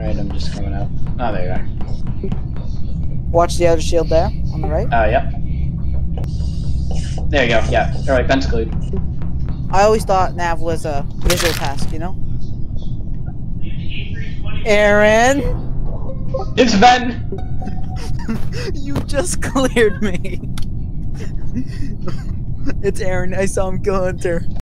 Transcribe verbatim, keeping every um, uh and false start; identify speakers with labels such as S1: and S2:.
S1: Alright, I'm just coming out. Oh, there you are.
S2: Watch the outer shield there, on the right.
S1: Uh, yep. There you go, yeah. Alright, vent's cleared.
S2: I always thought nav was a visual task, you know? Aaron!
S1: It's vent!
S2: You just cleared me! It's Aaron, I saw him kill Hunter.